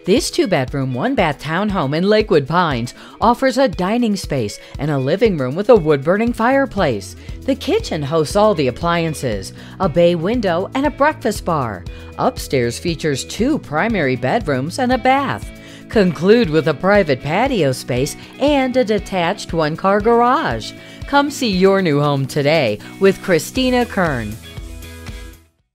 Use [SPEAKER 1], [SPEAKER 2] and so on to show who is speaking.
[SPEAKER 1] This two-bedroom, one-bath townhome in Lakewood Pines offers a dining space and a living room with a wood-burning fireplace. The kitchen hosts all the appliances, a bay window, and a breakfast bar. Upstairs features 2 primary bedrooms and a bath. Conclude with a private patio space and a detached one-car garage. Come see your new home today with Christina Kern.